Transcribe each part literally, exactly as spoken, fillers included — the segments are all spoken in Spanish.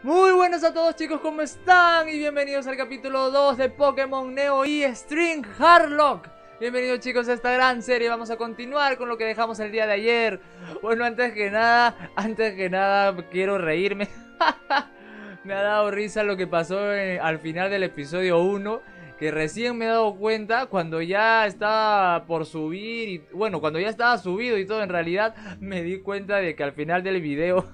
Muy buenas a todos, chicos, ¿cómo están? Y bienvenidos al capítulo dos de Pokémon Neo y String Harlock. Bienvenidos, chicos, a esta gran serie. Vamos a continuar con lo que dejamos el día de ayer. Bueno, antes que nada, antes que nada quiero reírme. Me ha dado risa lo que pasó en, al final del episodio uno, que recién me he dado cuenta cuando ya estaba por subir y, bueno, cuando ya estaba subido y todo. En realidad me di cuenta de que al final del video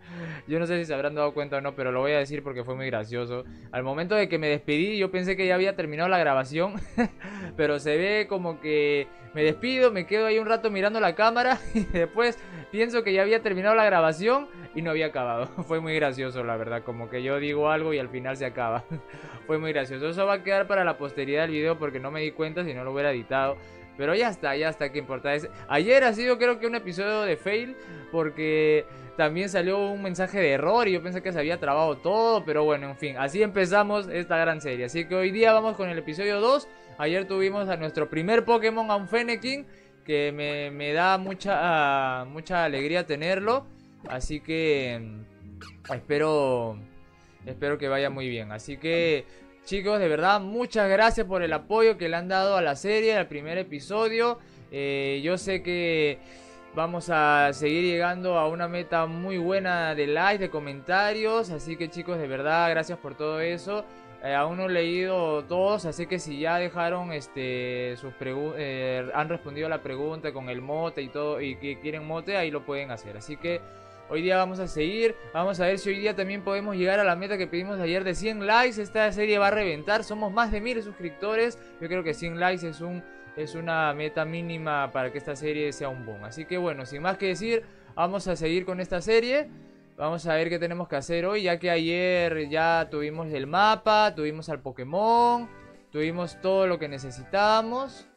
yo no sé si se habrán dado cuenta o no, pero lo voy a decir porque fue muy gracioso. Al momento de que me despedí, yo pensé que ya había terminado la grabación, pero se ve como que me despido, me quedo ahí un rato mirando la cámara y después pienso que ya había terminado la grabación y no había acabado. Fue muy gracioso, la verdad, como que yo digo algo y al final se acaba. Fue muy gracioso. Eso va a quedar para la posteridad del video porque no me di cuenta si no lo hubiera editado. Pero ya está, ya está, qué importa. Es... Ayer ha sido, creo que un episodio de fail, porque también salió un mensaje de error y yo pensé que se había trabado todo. Pero bueno, en fin, así empezamos esta gran serie. Así que hoy día vamos con el episodio dos. Ayer tuvimos a nuestro primer Pokémon, a un Fennekin, que me, me da mucha, uh, mucha alegría tenerlo. Así que um, espero, espero que vaya muy bien. Así que, chicos, de verdad, muchas gracias por el apoyo que le han dado a la serie, al primer episodio. Eh, yo sé que vamos a seguir llegando a una meta muy buena de likes, de comentarios. Así que, chicos, de verdad, gracias por todo eso. Eh, aún no he leído todos, así que si ya dejaron este sus preguntas, eh, han respondido a la pregunta con el mote y todo, y que quieren mote, ahí lo pueden hacer. Así que hoy día vamos a seguir, vamos a ver si hoy día también podemos llegar a la meta que pedimos ayer de cien likes. Esta serie va a reventar, somos más de mil suscriptores. Yo creo que cien likes es, un, es una meta mínima para que esta serie sea un boom. Así que bueno, sin más que decir, vamos a seguir con esta serie. Vamos a ver qué tenemos que hacer hoy, ya que ayer ya tuvimos el mapa, tuvimos al Pokémon, tuvimos todo lo que necesitábamos.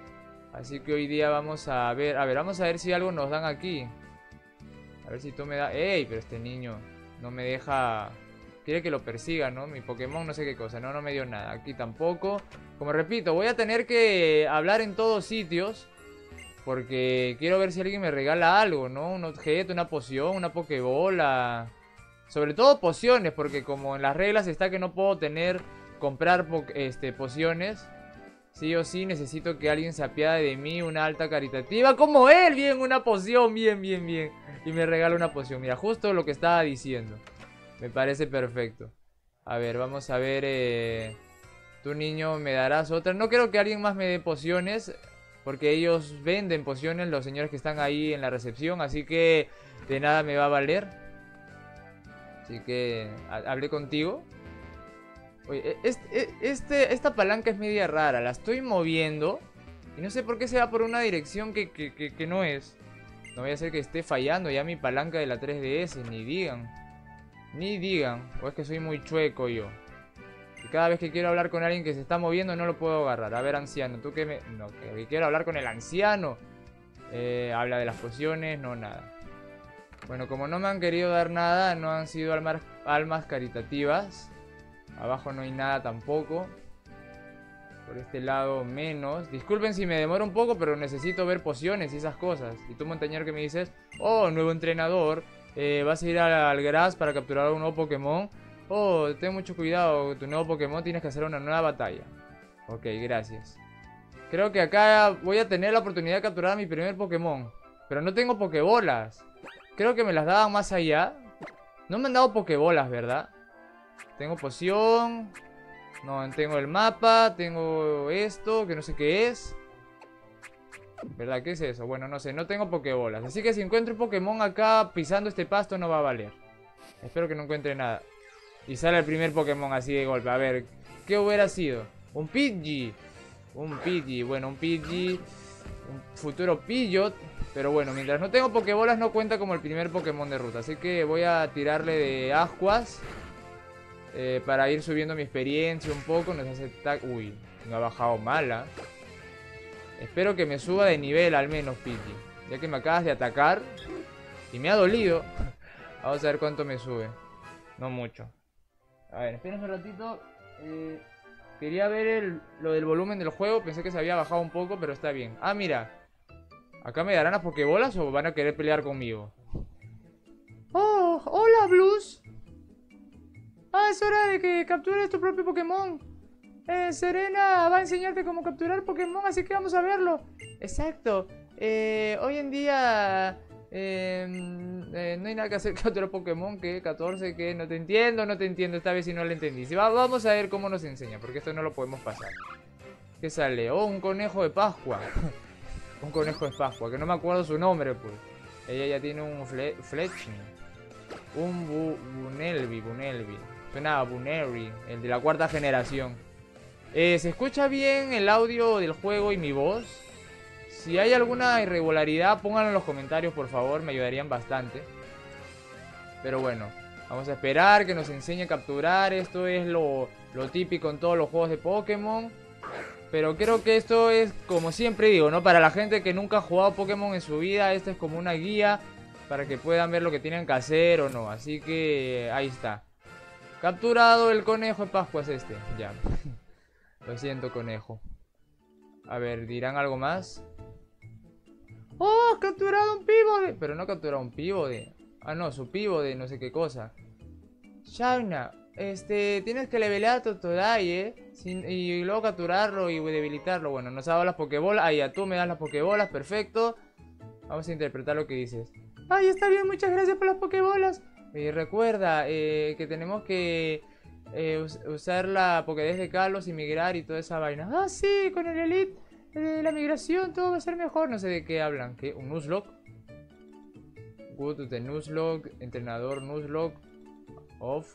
Así que hoy día vamos a ver, a ver, vamos a ver si algo nos dan aquí. A ver si tú me das... ¡Ey! Pero este niño no me deja... Quiere que lo persiga, ¿no? Mi Pokémon no sé qué cosa. No, no me dio nada. Aquí tampoco. Como repito, voy a tener que hablar en todos sitios, porque quiero ver si alguien me regala algo, ¿no? Un objeto, una poción, una Pokébola. Sobre todo pociones, porque como en las reglas está que no puedo tener... Comprar po este, pociones. Sí o sí necesito que alguien se apiade de mí, una alta caritativa como él. Bien, una poción, bien, bien, bien. Y me regala una poción, mira, justo lo que estaba diciendo. Me parece perfecto. A ver, vamos a ver, eh... tú, niño, me darás otra. No creo que alguien más me dé pociones, porque ellos venden pociones, los señores que están ahí en la recepción. Así que de nada me va a valer. Así que hablé contigo. Oye, este, este, esta palanca es media rara. La estoy moviendo y no sé por qué se va por una dirección que, que, que, que no es. No voy a hacer que esté fallando ya mi palanca de la tres D S. Ni digan. Ni digan. O es que soy muy chueco yo. Y cada vez que quiero hablar con alguien que se está moviendo no lo puedo agarrar. A ver, anciano, tú que me... No, que quiero hablar con el anciano. Eh, habla de las pociones, no, nada. Bueno, como no me han querido dar nada, no han sido almas, almas caritativas. Abajo no hay nada tampoco. Por este lado menos. Disculpen si me demoro un poco, pero necesito ver pociones y esas cosas. Y tú, montañero, que me dices: oh, nuevo entrenador, eh, vas a ir al, al Grass para capturar un nuevo Pokémon. Oh, ten mucho cuidado, tu nuevo Pokémon tienes que hacer una nueva batalla. Ok, gracias. Creo que acá voy a tener la oportunidad de capturar a mi primer Pokémon, pero no tengo Pokébolas. Creo que me las daban más allá. No me han dado Pokébolas, ¿verdad? Tengo poción. No, tengo el mapa. Tengo esto, que no sé qué es. ¿Verdad? ¿Qué es eso? Bueno, no sé, no tengo Pokébolas. Así que si encuentro un Pokémon acá pisando este pasto no va a valer. Espero que no encuentre nada. Y sale el primer Pokémon así de golpe. A ver, ¿qué hubiera sido? Un Pidgey. Un Pidgey, bueno, un Pidgey. Un futuro Pidgeot. Pero bueno, mientras no tengo Pokébolas no cuenta como el primer Pokémon de ruta. Así que voy a tirarle de ascuas. Eh, para ir subiendo mi experiencia un poco. Nos hace tag. Uy, no ha bajado mala. Espero que me suba de nivel al menos, Pidgey, ya que me acabas de atacar y me ha dolido. Vamos a ver cuánto me sube. No mucho. A ver, esperen un ratito. eh, Quería ver el, lo del volumen del juego. Pensé que se había bajado un poco, pero está bien. Ah, mira. ¿Acá me darán las Pokébolas o van a querer pelear conmigo? Oh, hola, Blues. Ya es hora de que captures tu propio Pokémon. Eh, Serena va a enseñarte cómo capturar Pokémon, así que vamos a verlo. Exacto. Eh, hoy en día eh, eh, no hay nada que hacer capturar Pokémon. ¿Qué? catorce, ¿qué? No te entiendo, no te entiendo. Esta vez sí no lo entendí. Si va, vamos a ver cómo nos enseña, porque esto no lo podemos pasar. ¿Qué sale? Oh, un conejo de Pascua. Un conejo de Pascua, que no me acuerdo su nombre, pues. Ella ya tiene un fle Fletching. Un bu Bunelby, Bunelby. Suena a Bunelby, el de la cuarta generación. Eh, ¿Se escucha bien el audio del juego y mi voz? Si hay alguna irregularidad, pónganlo en los comentarios, por favor, me ayudarían bastante. Pero bueno, vamos a esperar que nos enseñe a capturar. Esto es lo, lo típico en todos los juegos de Pokémon. Pero creo que esto es, como siempre digo, ¿no? Para la gente que nunca ha jugado Pokémon en su vida, esto es como una guía para que puedan ver lo que tienen que hacer o no. Así que ahí está. Capturado el conejo de Pascua es este. Ya. Lo siento, conejo. A ver, ¿dirán algo más? ¡Oh! ¡Capturado un Pivode! Pero no capturado un Pivode. Ah, no, su Pivode, no sé qué cosa. Shauna, este, tienes que levelear a Totodile, ¿eh? Sin, y luego capturarlo y debilitarlo. Bueno, nos ha dado las Pokébolas. Ahí, ya tú me das las Pokébolas, perfecto. Vamos a interpretar lo que dices. Ay, está bien, muchas gracias por las Pokébolas. Y recuerda eh, que tenemos que eh, us usar la Pokédex de Kalos y migrar y toda esa vaina. Ah, sí, con el Elite de la migración todo va a ser mejor. No sé de qué hablan. ¿Qué? ¿Un Nuzlocke? Good to the Nuzlocke. Entrenador Nuzlocke. Off.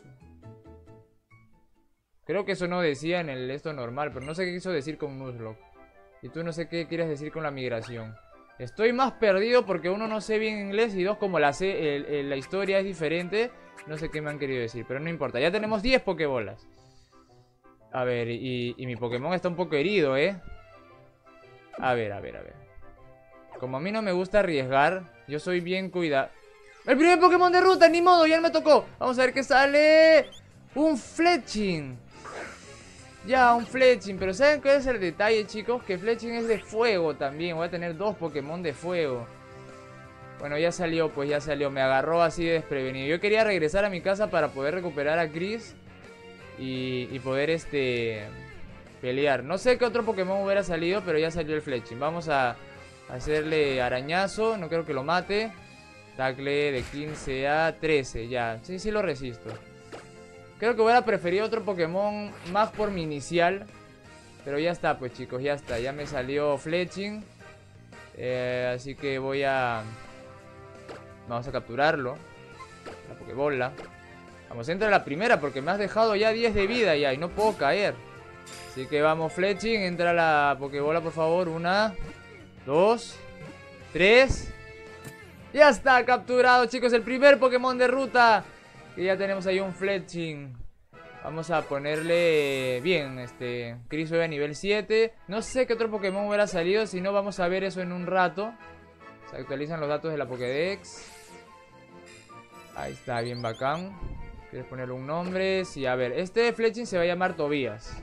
Creo que eso no decía en el esto normal, pero no sé qué quiso decir con Nuzlocke. Y tú no sé qué quieres decir con la migración. Estoy más perdido porque uno no sé bien inglés y dos como la, sé, el, el, la historia es diferente. No sé qué me han querido decir, pero no importa. Ya tenemos diez Pokébolas. A ver, y, y mi Pokémon está un poco herido, ¿eh? A ver, a ver, a ver. Como a mí no me gusta arriesgar, yo soy bien cuidado. ¡El primer Pokémon de ruta! ¡Ni modo! ¡Ya me tocó! Vamos a ver qué sale. ¡Un Fletching! Ya, un Fletching. Pero ¿saben cuál es el detalle, chicos? Que Fletching es de fuego también. Voy a tener dos Pokémon de fuego. Bueno, ya salió, pues ya salió. Me agarró así de desprevenido. Yo quería regresar a mi casa para poder recuperar a Chris. Y, y poder, este... pelear. No sé qué otro Pokémon hubiera salido, pero ya salió el Fletching. Vamos a hacerle arañazo. No creo que lo mate. Tackle de quince a trece. Ya, sí, sí lo resisto. Creo que hubiera preferido otro Pokémon más por mi inicial. Pero ya está, pues chicos, ya está. Ya me salió Fletching. Eh, así que voy a... Vamos a capturarlo. La Pokébola. Vamos, entra la primera porque me has dejado ya diez de vida ya y no puedo caer. Así que vamos, Fletching. Entra la Pokébola, por favor. Una, dos, tres. Ya está capturado, chicos. El primer Pokémon de ruta. Y ya tenemos ahí un Fletching. Vamos a ponerle bien, este Chris nueve a nivel siete. No sé qué otro Pokémon hubiera salido. Si no, vamos a ver eso en un rato. Se actualizan los datos de la Pokédex. Ahí está, bien bacán. ¿Quieres ponerle un nombre? Sí, a ver, este Fletching se va a llamar Tobías.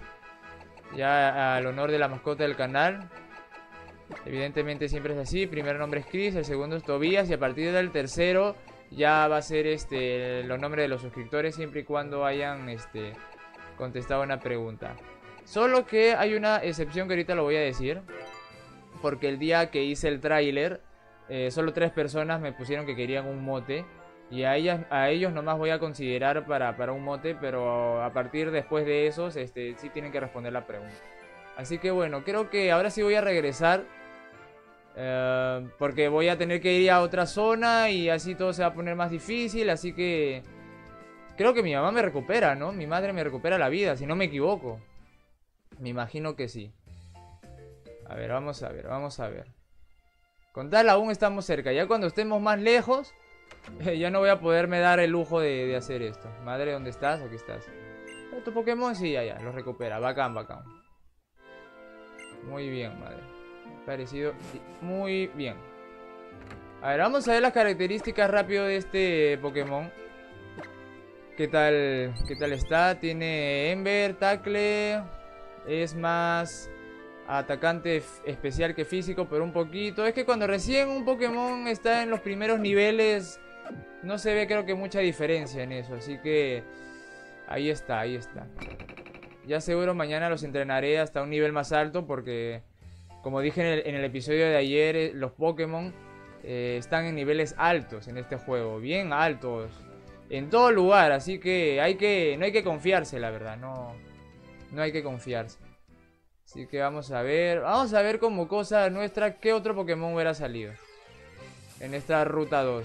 Ya al honor de la mascota del canal. Evidentemente siempre es así. Primer nombre es Chris, el segundo es Tobías. Y a partir del tercero ya va a ser este los nombres de los suscriptores, siempre y cuando hayan este contestado una pregunta. Solo que hay una excepción que ahorita lo voy a decir. Porque el día que hice el tráiler, eh, solo tres personas me pusieron que querían un mote. Y a, ellas, a ellos nomás voy a considerar para, para un mote. Pero a partir después de esos, este, sí tienen que responder la pregunta. Así que bueno, creo que ahora sí voy a regresar. Uh, porque voy a tener que ir a otra zona y así todo se va a poner más difícil. Así que creo que mi mamá me recupera, ¿no? Mi madre me recupera la vida, si no me equivoco. Me imagino que sí. A ver, vamos a ver, vamos a ver. Con tal aún estamos cerca. Ya cuando estemos más lejos, ya no voy a poderme dar el lujo de, de hacer esto. Madre, ¿dónde estás? Aquí estás. ¿Tu Pokémon? Sí, ya, ya, lo recupera. Bacán, bacán. Muy bien, madre. Parecido muy bien. A ver, vamos a ver las características rápido de este Pokémon. ¿Qué tal? ¿Qué tal está? Tiene Ember, Tackle. Es más atacante especial que físico, pero un poquito. Es que cuando recién un Pokémon está en los primeros niveles, no se ve creo que mucha diferencia en eso. Así que Ahí está, ahí está. Ya seguro mañana los entrenaré hasta un nivel más alto porque, como dije en el, en el episodio de ayer, eh, los Pokémon eh, están en niveles altos en este juego. Bien altos. En todo lugar, así que, hay que no hay que confiarse, la verdad. No, no hay que confiarse. Así que vamos a ver. Vamos a ver como cosa nuestra qué otro Pokémon hubiera salido en esta ruta dos.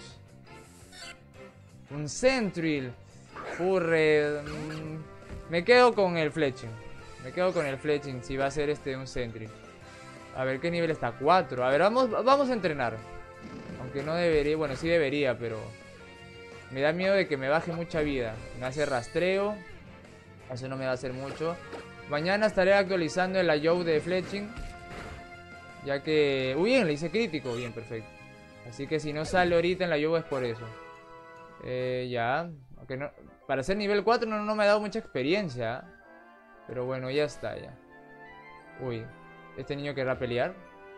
Un Sentryl. Furre. Mmm, me quedo con el Fletching. Me quedo con el Fletching si va a ser este un Sentryl. A ver qué nivel está. cuatro. A ver, vamos, vamos a entrenar. Aunque no debería. Bueno, sí debería, pero me da miedo de que me baje mucha vida. Me hace rastreo. Eso no me va a hacer mucho. Mañana estaré actualizando el layout de Fletching. Ya que... Uy, bien, le hice crítico. Bien, perfecto. Así que si no sale ahorita en la layout es por eso. Eh, ya. Aunque no... Para ser nivel cuatro no, no me ha dado mucha experiencia. Pero bueno, ya está, ya. Uy. ¿Este niño querrá pelear?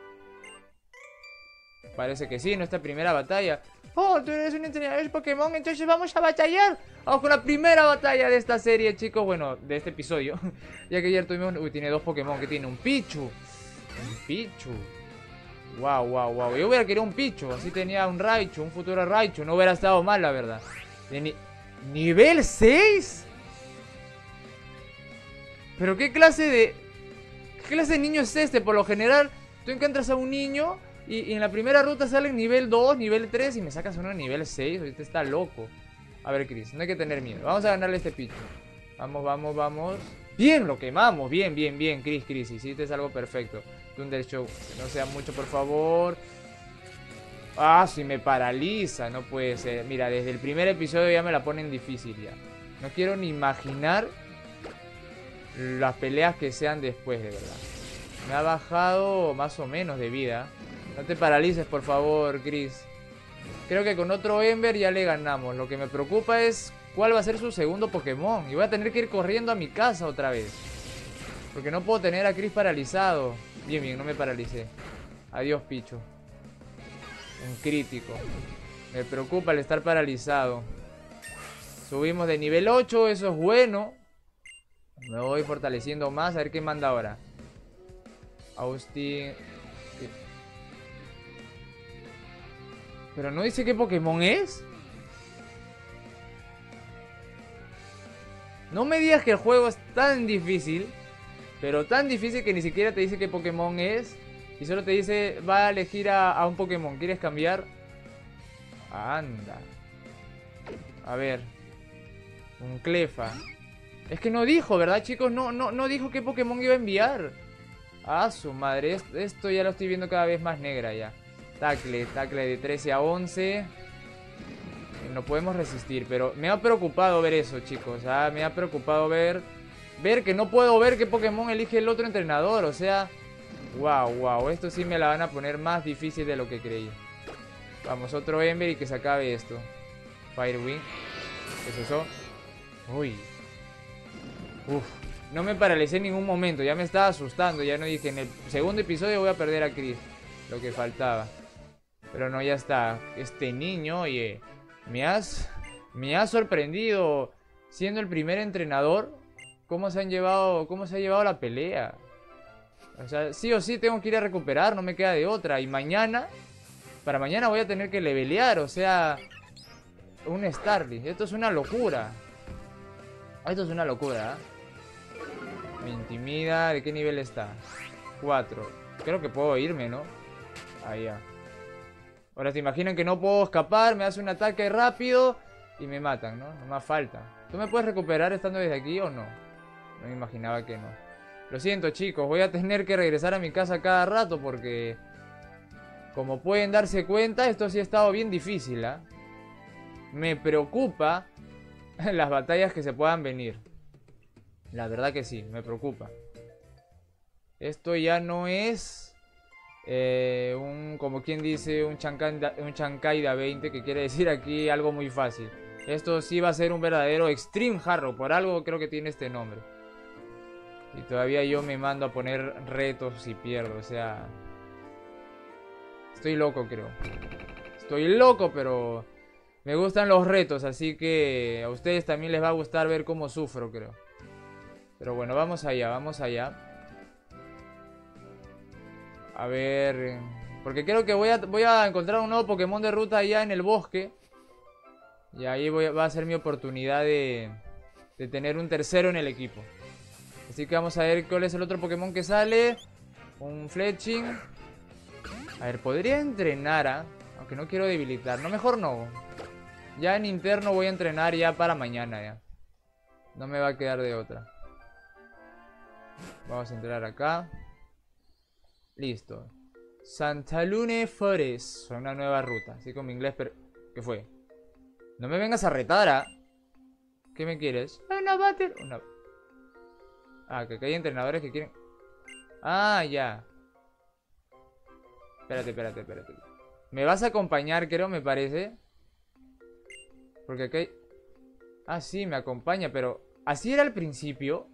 Parece que sí, en nuestra primera batalla. Oh, tú eres un entrenador de Pokémon, entonces vamos a batallar. Vamos con la primera batalla de esta serie, chicos. Bueno, de este episodio. Ya que ayer tuvimos... Uy, tiene dos Pokémon que tiene un Pichu. Un Pichu. Wow, wow, wow. Yo hubiera querido un Pichu. Así tenía un Raichu, un futuro Raichu. No hubiera estado mal, la verdad. De ni... ¿Nivel seis? ¿Pero qué clase de... ¿Qué clase de niño es este? Por lo general, tú encuentras a un niño y, y en la primera ruta sale nivel dos, nivel tres y me sacas uno en nivel seis. Ahorita está loco. A ver, Chris, no hay que tener miedo. Vamos a ganarle a este Pichu. Vamos, vamos, vamos. Bien, lo quemamos. Bien, bien, bien, Chris, Chris. Hiciste algo perfecto. Thundershock, que no sea mucho, por favor. Ah, si me paraliza, no puede ser. Mira, desde el primer episodio ya me la ponen difícil ya. No quiero ni imaginar las peleas que sean después, de verdad. Me ha bajado más o menos de vida. No te paralices, por favor, Chris. Creo que con otro Ember ya le ganamos. Lo que me preocupa es cuál va a ser su segundo Pokémon. Y voy a tener que ir corriendo a mi casa otra vez. Porque no puedo tener a Chris paralizado. Bien, bien, no me paralicé. Adiós, Pichu. Un crítico. Me preocupa el estar paralizado. Subimos de nivel ocho, eso es bueno. Me voy fortaleciendo más. A ver qué manda ahora. Austin. Pero no dice qué Pokémon es. No me digas que el juego es tan difícil. Pero tan difícil que ni siquiera te dice qué Pokémon es. Y solo te dice, va a elegir a, a un Pokémon. ¿Quieres cambiar? Anda. A ver. Un Clefa. Es que no dijo, ¿verdad, chicos? No, no, no dijo qué Pokémon iba a enviar. Ah, su madre. Esto, esto ya lo estoy viendo cada vez más negra ya. Tackle, tackle de trece a once. No podemos resistir, pero me ha preocupado ver eso, chicos. Ah, me ha preocupado ver... Ver que no puedo ver qué Pokémon elige el otro entrenador, o sea... Wow, wow, esto sí me la van a poner más difícil de lo que creí. Vamos, otro Ember y que se acabe esto. Fire Wing. ¿Qué es eso? Uy. Uf. No me paralicé en ningún momento, ya me estaba asustando. Ya no dije, en el segundo episodio voy a perder a Chris. Lo que faltaba. Pero no, ya está. Este niño, oye, me has... Me has sorprendido. Siendo el primer entrenador, ¿Cómo se han llevado... ¿Cómo se ha llevado la pelea? O sea, sí o sí tengo que ir a recuperar, no me queda de otra. Y mañana, para mañana voy a tener que levelear, o sea, un Starly. Esto es una locura. Esto es una locura, ¿eh? Me intimida. ¿De qué nivel está? cuatro. Creo que puedo irme, ¿no? Ahí ya. Ahora se imaginan que no puedo escapar, me hace un ataque rápido y me matan, ¿no? No más falta. ¿Tú me puedes recuperar estando desde aquí o no? No me imaginaba que no. Lo siento, chicos, voy a tener que regresar a mi casa cada rato porque... Como pueden darse cuenta, esto sí ha estado bien difícil, ¿eh? Me preocupa las batallas que se puedan venir. La verdad que sí, me preocupa. Esto ya no es... Eh, un, como quien dice, un Chancaida, un Chancaida veinte, que quiere decir aquí algo muy fácil. Esto sí va a ser un verdadero Extreme Hardrock, por algo creo que tiene este nombre. Y todavía yo me mando a poner retos si pierdo, o sea... Estoy loco, creo. Estoy loco, pero... Me gustan los retos, así que a ustedes también les va a gustar ver cómo sufro, creo. Pero bueno, vamos allá, vamos allá. A ver... Porque creo que voy a, voy a encontrar un nuevo Pokémon de ruta allá en el bosque. Y ahí voy a, va a ser mi oportunidad de, de tener un tercero en el equipo. Así que vamos a ver cuál es el otro Pokémon que sale. Un Fletching. A ver, podría entrenar, ¿ah? Aunque no quiero debilitar. No, mejor no. Ya en interno voy a entrenar ya para mañana ya. No me va a quedar de otra. Vamos a entrar acá. Listo. Santalune Forest. Una nueva ruta. Así con mi inglés... Per... ¿Qué fue? No me vengas a retar, ¿ah? ¿Qué me quieres? Una battle... Una... Ah, que acá hay entrenadores que quieren... Ah, ya. Espérate, espérate, espérate. ¿Me vas a acompañar, creo, me parece? Porque acá hay... Ah, sí, me acompaña, pero... ¿Así era al principio?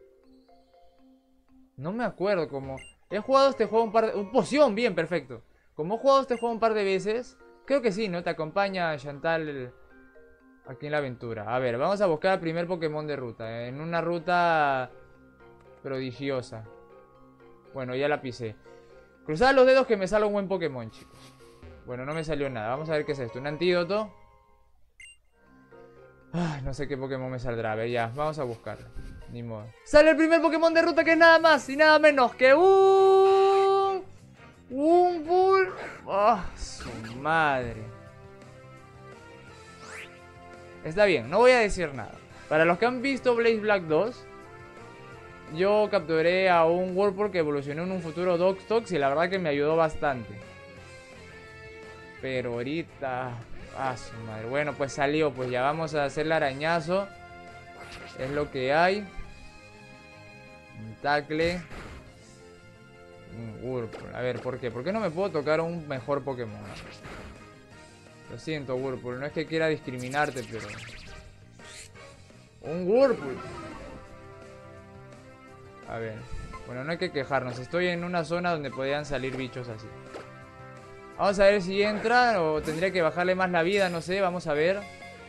No me acuerdo cómo... He jugado este juego un par de... ¡Un poción! Bien, perfecto. Como he jugado este juego un par de veces... Creo que sí, ¿no? Te acompaña Chantal aquí en la aventura. A ver, vamos a buscar al primer Pokémon de ruta. ¿eh? En una ruta prodigiosa. Bueno, ya la pisé. Cruzad los dedos que me salga un buen Pokémon, chicos. Bueno, no me salió nada. Vamos a ver qué es esto. Un antídoto. Ah, no sé qué Pokémon me saldrá. A ver, ya. Vamos a buscarlo. Ni modo. Sale el primer Pokémon de ruta que es nada más y nada menos que un... Un Bull... ¡Ah, oh, su madre! Está bien, no voy a decir nada. Para los que han visto Blaze Black dos, yo capturé a un Whirlpool que evolucionó en un futuro Doxtox y la verdad que me ayudó bastante. Pero ahorita... ¡Ah, su madre! Bueno, pues salió, pues ya vamos a hacer el arañazo. Es lo que hay. Un tackle. Un Whirlpool. A ver, ¿por qué? ¿Por qué no me puedo tocar un mejor Pokémon? Lo siento, Whirlpool. No es que quiera discriminarte, pero... Un Whirlpool. A ver. Bueno, no hay que quejarnos. Estoy en una zona donde podrían salir bichos así. Vamos a ver si entra o tendría que bajarle más la vida, no sé. Vamos a ver.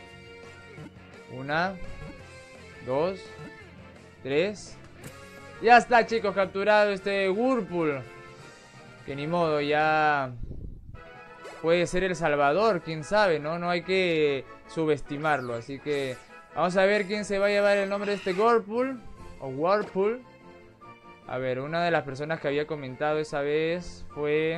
Una. Dos. Tres. Ya está, chicos, capturado este Whirlpool. Que ni modo, ya... Puede ser el salvador, quién sabe, ¿no? No hay que subestimarlo, así que... Vamos a ver quién se va a llevar el nombre de este Whirlpool. O Whirlpool. A ver, una de las personas que había comentado esa vez fue...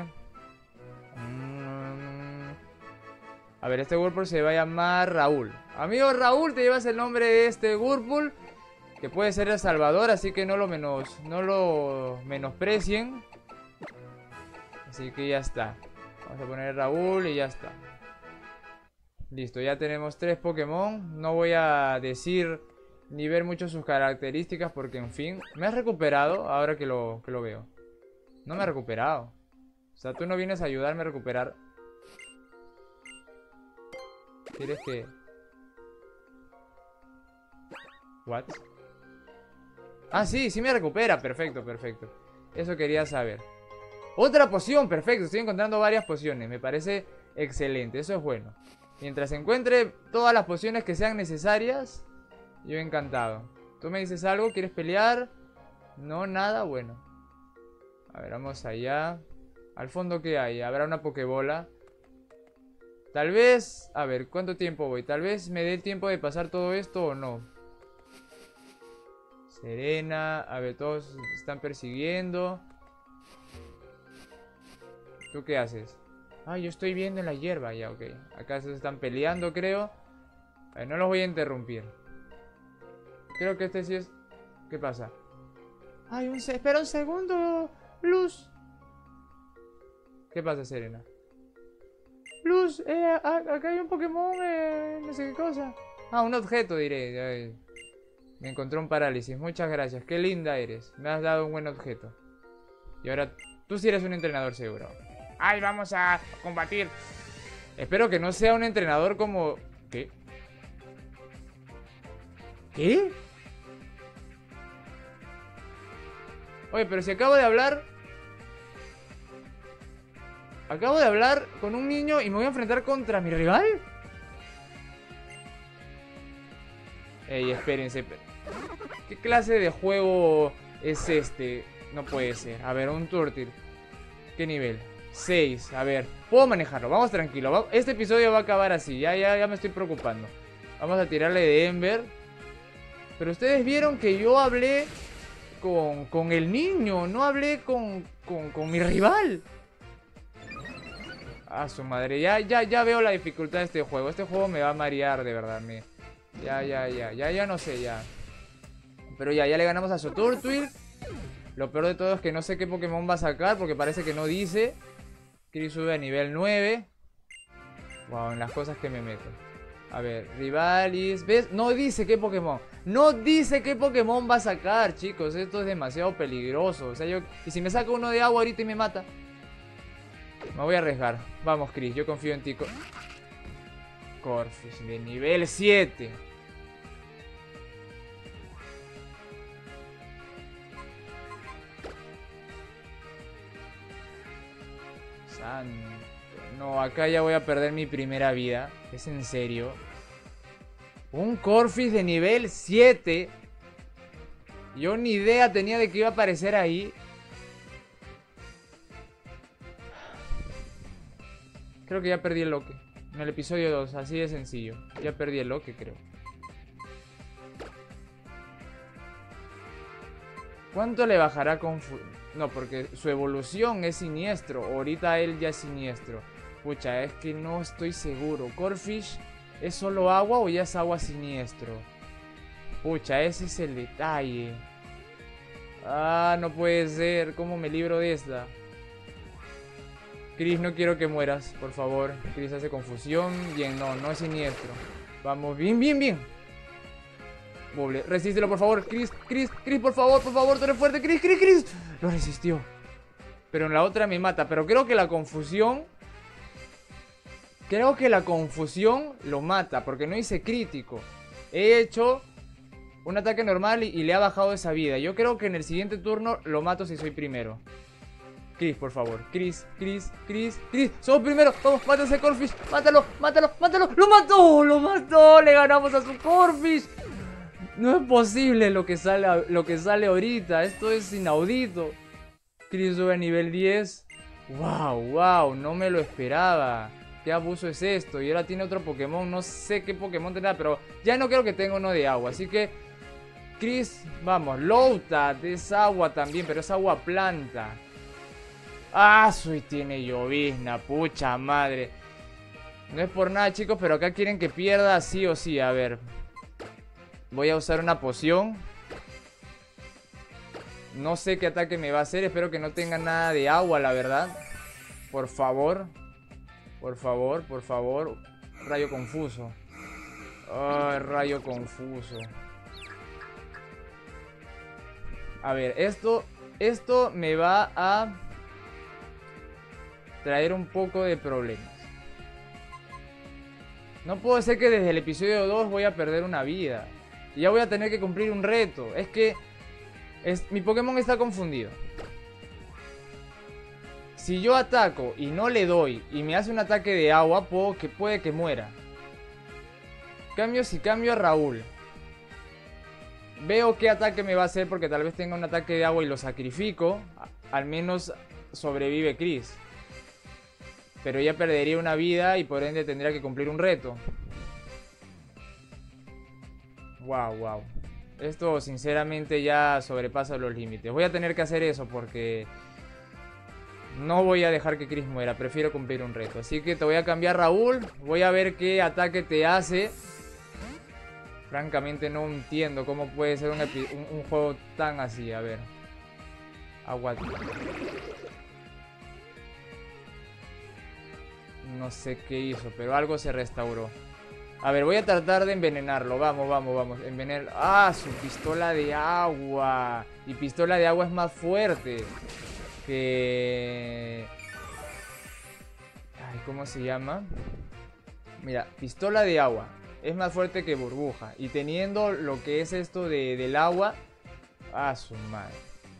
Mm... A ver, este Whirlpool se va a llamar Raúl. Amigo Raúl, te llevas el nombre de este Whirlpool, que puede ser el salvador, así que no lo menos, no lo menosprecien. Así que ya está. Vamos a poner Raúl y ya está. Listo, ya tenemos tres Pokémon. No voy a decir ni ver mucho sus características porque, en fin. ¿Me has recuperado? Ahora que lo, que lo veo. No me ha recuperado. O sea, tú no vienes a ayudarme a recuperar. ¿Quieres que...? ¿What? Ah, sí, sí me recupera. Perfecto, perfecto. Eso quería saber. Otra poción, perfecto. Estoy encontrando varias pociones. Me parece excelente, eso es bueno. Mientras encuentre todas las pociones que sean necesarias, yo encantado. ¿Tú me dices algo? ¿Quieres pelear? No, nada, bueno. A ver, vamos allá. Al fondo, ¿qué hay? Habrá una pokebola. Tal vez... A ver, ¿cuánto tiempo voy? Tal vez me dé el tiempo de pasar todo esto o no. Serena. A ver, todos están persiguiendo. ¿Tú qué haces? Ah, yo estoy viendo en la hierba. Ya, ok. Acá se están peleando, creo. A ver, no los voy a interrumpir. Creo que este sí es... ¿Qué pasa? Ay, un se... espera un segundo. Luz. ¿Qué pasa, Serena? Luz, eh, acá hay un Pokémon, eh, no sé qué cosa. Ah, un objeto, diré. Ay, me encontró un parálisis. Muchas gracias. Qué linda eres. Me has dado un buen objeto. Y ahora tú sí eres un entrenador seguro. ¡Ay, vamos a combatir! Espero que no sea un entrenador como... ¿Qué? ¿Qué? Oye, pero si acabo de hablar... Acabo de hablar con un niño y me voy a enfrentar contra mi rival. Ey, espérense. ¿Qué clase de juego es este? No puede ser. A ver, un Turtle. ¿Qué nivel? seis. A ver, puedo manejarlo. Vamos tranquilo. Este episodio va a acabar así. Ya, ya, ya me estoy preocupando. Vamos a tirarle de Ember. Pero ustedes vieron que yo hablé con, con el niño. No hablé con, con, con mi rival. Ah, su madre. Ya, ya, ya veo la dificultad de este juego. Este juego me va a marear, de verdad. Me... Ya, ya, ya. Ya, ya no sé, ya. Pero ya, ya le ganamos a su Turtwig. Lo peor de todo es que no sé qué Pokémon va a sacar, porque parece que no dice. Chris sube a nivel nueve. Wow, en las cosas que me meto. A ver, Rivalis. ¿Ves? No dice qué Pokémon. No dice qué Pokémon va a sacar, chicos. Esto es demasiado peligroso. O sea, yo... Y si me saca uno de agua ahorita y me mata. Me voy a arriesgar. Vamos, Chris, yo confío en ti. Corphish de nivel siete. Santo. No, acá ya voy a perder mi primera vida. ¿Es en serio? Un Corphish de nivel siete. Yo ni idea tenía de que iba a aparecer ahí. Creo que ya perdí el loque. En el episodio dos, así de sencillo. Ya perdí el loque, creo. ¿Cuánto le bajará con... No, porque su evolución es siniestro. Ahorita él ya es siniestro. Pucha, es que no estoy seguro. ¿Corphish es solo agua o ya es agua siniestro? Pucha, ese es el detalle. Ah, no puede ser. ¿Cómo me libro de esta? Chris, no quiero que mueras, por favor. Chris hace confusión. Bien, no, no es siniestro. Vamos, bien, bien, bien. Buble, resístelo, por favor. Chris, Chris, Chris, por favor, por favor, tú eres fuerte. Chris, Chris, Chris. Lo resistió. Pero en la otra me mata. Pero creo que la confusión... Creo que la confusión lo mata, porque no hice crítico. He hecho un ataque normal y, y le ha bajado esa vida. Yo creo que en el siguiente turno lo mato si soy primero. Chris, por favor. Chris, Chris, Chris, Chris. Somos primero. Vamos, mata a ese Corphish. Mátalo, mátalo, mátalo. ¡Lo mató! ¡Lo mató! Le ganamos a su Corphish. No es posible lo que sale, lo que sale ahorita. Esto es inaudito. Chris sube a nivel diez. Wow, wow. No me lo esperaba. ¿Qué abuso es esto? Y ahora tiene otro Pokémon. No sé qué Pokémon tendrá, pero ya no creo que tenga uno de agua. Así que, Chris, vamos. Lowtat es agua también, pero es agua planta. Ah, soy tiene llovizna, pucha madre. No es por nada, chicos, pero acá quieren que pierda sí o sí. A ver, voy a usar una poción. No sé qué ataque me va a hacer. Espero que no tenga nada de agua, la verdad. Por favor. Por favor, por favor. Rayo confuso. Ay, rayo confuso. A ver, esto Esto me va a traer un poco de problemas. No puedo ser que desde el episodio dos voy a perder una vida. Y ya voy a tener que cumplir un reto. Es que es, mi Pokémon está confundido. Si yo ataco y no le doy y me hace un ataque de agua, puedo que, puede que muera. Cambio si cambio a Raúl. Veo qué ataque me va a hacer porque tal vez tenga un ataque de agua y lo sacrifico. Al menos sobrevive Chris. Pero ya perdería una vida y por ende tendría que cumplir un reto. Wow, wow. Esto sinceramente ya sobrepasa los límites. Voy a tener que hacer eso porque no voy a dejar que Chris muera. Prefiero cumplir un reto. Así que te voy a cambiar, Raúl. Voy a ver qué ataque te hace. Francamente no entiendo cómo puede ser un, un, un juego tan así. A ver. Agua. No sé qué hizo, pero algo se restauró. A ver, voy a tratar de envenenarlo. Vamos, vamos, vamos. Envenenar. ¡Ah! Su pistola de agua. Y pistola de agua es más fuerte que... Ay, ¿cómo se llama? Mira, pistola de agua es más fuerte que burbuja. Y teniendo lo que es esto de, del agua... ¡Ah, su madre!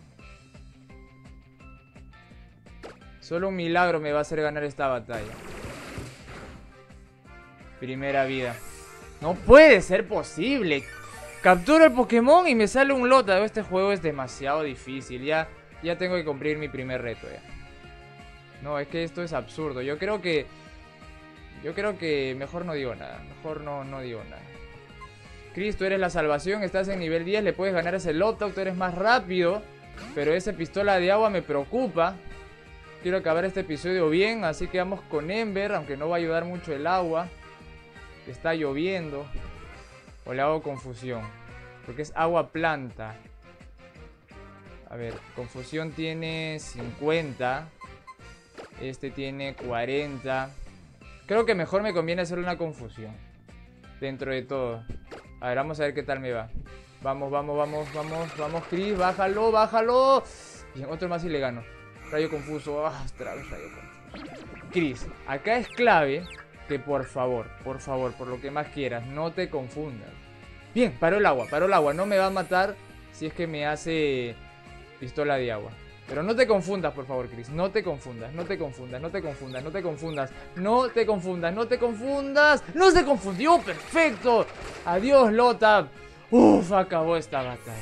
Solo un milagro me va a hacer ganar esta batalla. Primera vida. No puede ser posible. Capturo el Pokémon y me sale un Lota. Este juego es demasiado difícil. Ya, ya tengo que cumplir mi primer reto ya. No, es que esto es absurdo. Yo creo que... Yo creo que mejor no digo nada. Mejor no, no digo nada. Chris, tú eres la salvación. Estás en nivel diez. Le puedes ganar ese Lota. Tú eres más rápido. Pero esa pistola de agua me preocupa. Quiero acabar este episodio bien. Así que vamos con Ember. Aunque no va a ayudar mucho el agua. Está lloviendo. O le hago confusión. Porque es agua planta. A ver, confusión tiene cincuenta. Este tiene cuarenta. Creo que mejor me conviene hacerle una confusión. Dentro de todo. A ver, vamos a ver qué tal me va. Vamos, vamos, vamos, vamos, vamos, Chris. Bájalo, bájalo. Bien, otro más y le gano. Rayo confuso. Ah, otra vez rayo confuso. Chris, acá es clave que por favor, por favor, por lo que más quieras, no te confundas. Bien, paró el agua, paró el agua. No me va a matar si es que me hace pistola de agua. Pero no te confundas, por favor, Chris. No te confundas, no te confundas, no te confundas, no te confundas. No te confundas, no te confundas. ¡No se confundió! ¡Perfecto! Adiós, Lota. Uf, acabó esta batalla.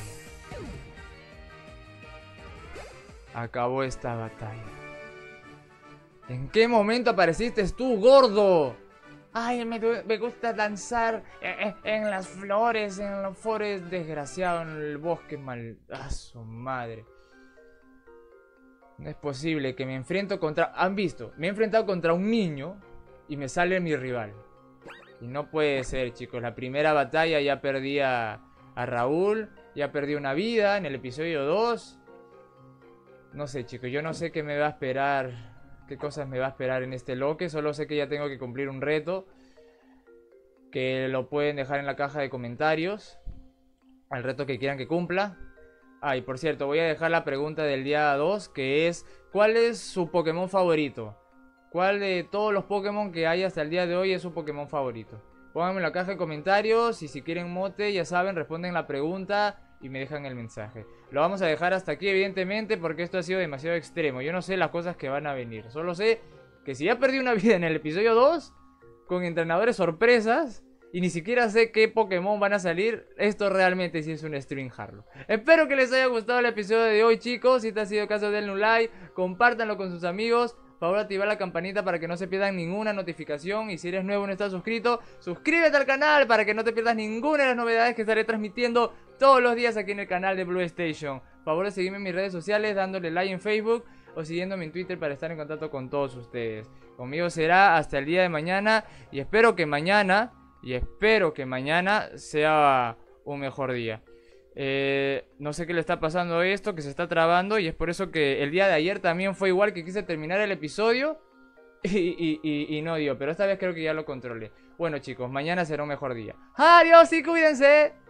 Acabó esta batalla. ¿En qué momento apareciste tú, gordo? Ay, me, me gusta danzar en, en las flores, en los forests, desgraciado, en el bosque mal... ¡Ah, su madre! No es posible que me enfrento contra... ¿Han visto? Me he enfrentado contra un niño y me sale mi rival. Y no puede ser, chicos. La primera batalla ya perdí a, a Raúl. Ya perdí una vida en el episodio dos. No sé, chicos. Yo no sé qué me va a esperar. Qué cosas me va a esperar en este loque. Solo sé que ya tengo que cumplir un reto. Que lo pueden dejar en la caja de comentarios. El reto que quieran que cumpla. Ah, y por cierto, voy a dejar la pregunta del día dos, que es: ¿cuál es su Pokémon favorito? ¿Cuál de todos los Pokémon que hay hasta el día de hoy es su Pokémon favorito? Pónganme en la caja de comentarios y si quieren mote, ya saben, responden la pregunta y me dejan el mensaje. Lo vamos a dejar hasta aquí, evidentemente, porque esto ha sido demasiado extremo. Yo no sé las cosas que van a venir. Solo sé que si ya perdí una vida en el episodio dos, con entrenadores sorpresas... Y ni siquiera sé qué Pokémon van a salir. Esto realmente sí es un stream Harlock. Espero que les haya gustado el episodio de hoy, chicos. Si te ha sido el caso, denle un like. Compártanlo con sus amigos. Por favor, activar la campanita para que no se pierdan ninguna notificación. Y si eres nuevo y no estás suscrito, suscríbete al canal para que no te pierdas ninguna de las novedades que estaré transmitiendo todos los días aquí en el canal de Blue Station. Por favor, seguidme en mis redes sociales, dándole like en Facebook o siguiéndome en Twitter para estar en contacto con todos ustedes. Conmigo será hasta el día de mañana. Y espero que mañana... Y espero que mañana sea un mejor día. Eh, no sé qué le está pasando a esto, que se está trabando. Y es por eso que el día de ayer también fue igual, que quise terminar el episodio y, y, y, y no dio. Pero esta vez creo que ya lo controlé. Bueno, chicos, mañana será un mejor día. Adiós y cuídense.